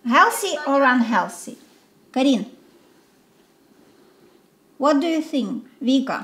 Healthy or unhealthy? Карін, what do you think? Віка?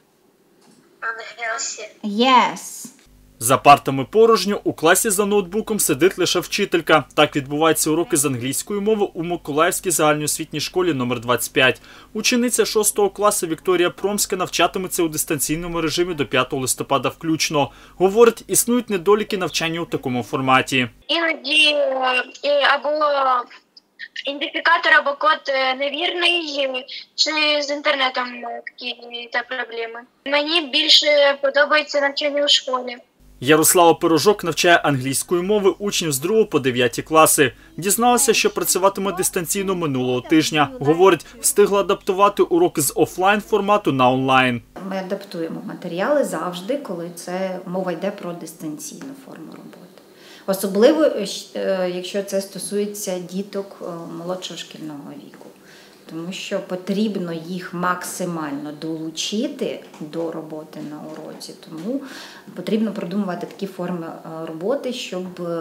Unhealthy. Yes. За партами порожньо, у класі за ноутбуком сидить лише вчителька. Так відбуваються уроки з англійської мови у Миколаївській загальноосвітній школі номер 25. Учениця 6 класу Вікторія Промська навчатиметься у дистанційному режимі до 5 листопада включно. Говорить, існують недоліки навчання у такому форматі. Іноді або ідентифікатор, або код невірний, чи з інтернетом такі проблеми. Мені більше подобається навчання у школі. Ярослава Пирожок навчає англійської мови учнів з 2 по 9 класи. Дізналася, що працюватиме дистанційно минулого тижня. Говорить, встигла адаптувати уроки з офлайн формату на онлайн. Ми адаптуємо матеріали завжди, коли це мова йде про дистанційну форму роботи. Особливо, якщо це стосується діток молодшого шкільного віку. Тому що потрібно їх максимально долучити до роботи на уроці. Тому потрібно продумувати такі форми роботи, щоб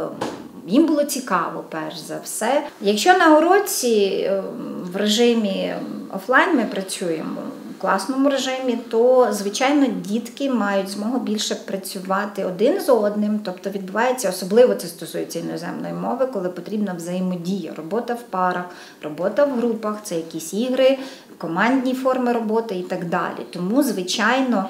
їм було цікаво, перш за все. Якщо на уроці в режимі офлайн ми працюємо, в класному режимі, то, звичайно, дітки мають змогу більше працювати один з одним. Тобто відбувається, особливо це стосується іноземної мови, коли потрібна взаємодія, робота в парах, робота в групах, це якісь ігри, командні форми роботи і так далі. Тому, звичайно,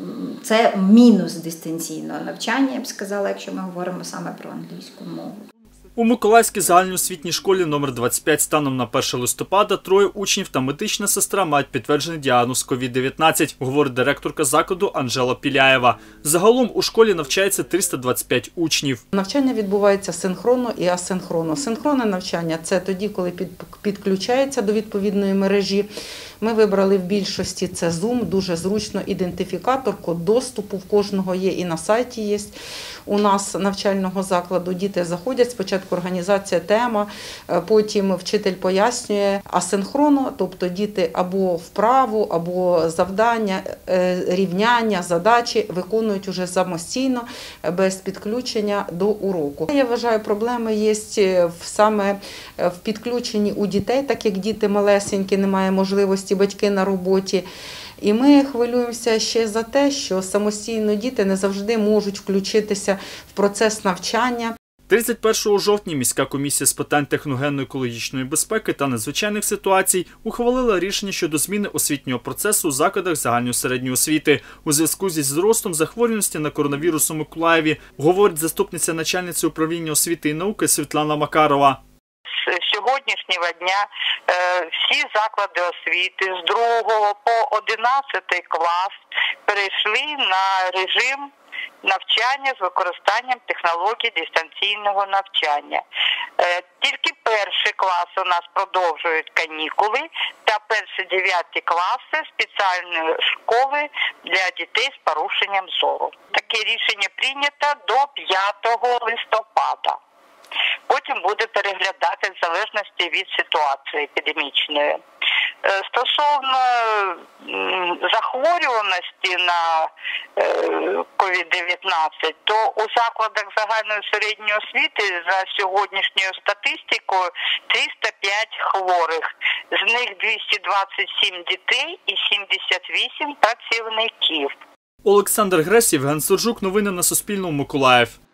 це мінус дистанційного навчання, я б сказала, якщо ми говоримо саме про англійську мову. У Миколаївській загальноосвітній школі номер 25 станом на 1 листопада 3 учнів та медична сестра мають підтверджений діагноз COVID-19, говорить директорка закладу Анжела Піляєва. Загалом у школі навчається 325 учнів. Навчання відбувається синхронно і асинхронно. Синхронне навчання – це тоді, коли підключається до відповідної мережі. Ми вибрали в більшості це Zoom, дуже зручно, ідентифікатор, код доступу в кожного є і на сайті є. У нас навчального закладу діти заходять, спочатку організація тема, потім вчитель пояснює асинхронно, тобто діти або вправу, або завдання, рівняння, задачі виконують уже самостійно, без підключення до уроку. Я вважаю, проблеми є саме в підключенні у дітей, так як діти малесенькі, немає можливості, батьки на роботі. І ми хвилюємося ще за те, що самостійно діти не завжди можуть включитися в процес навчання. 31 жовтня міська комісія з питань техногенно-екологічної безпеки та надзвичайних ситуацій ухвалила рішення щодо зміни освітнього процесу у закладах загальної середньої освіти у зв'язку зі зростом захворюваності на коронавірус у Миколаєві, говорить заступниця начальниці управління освіти і науки Світлана Макарова. З сьогоднішнього дня всі заклади освіти з 2 по 11 клас перейшли на режим навчання з використанням технологій дистанційного навчання. Тільки перший клас у нас продовжують канікули та перші 9 класи спеціальної школи для дітей з порушенням зору. Таке рішення прийнято до 5 листопада. Потім буде переглядати в залежності від ситуації епідемічної. Стосовно захворюваності на COVID-19, то у закладах загальної середньої освіти за сьогоднішньою статистикою 305 хворих. З них 227 дітей і 78 працівників. Олександр Гресь, Євген Суржук. Новини на Суспільному. Миколаїв.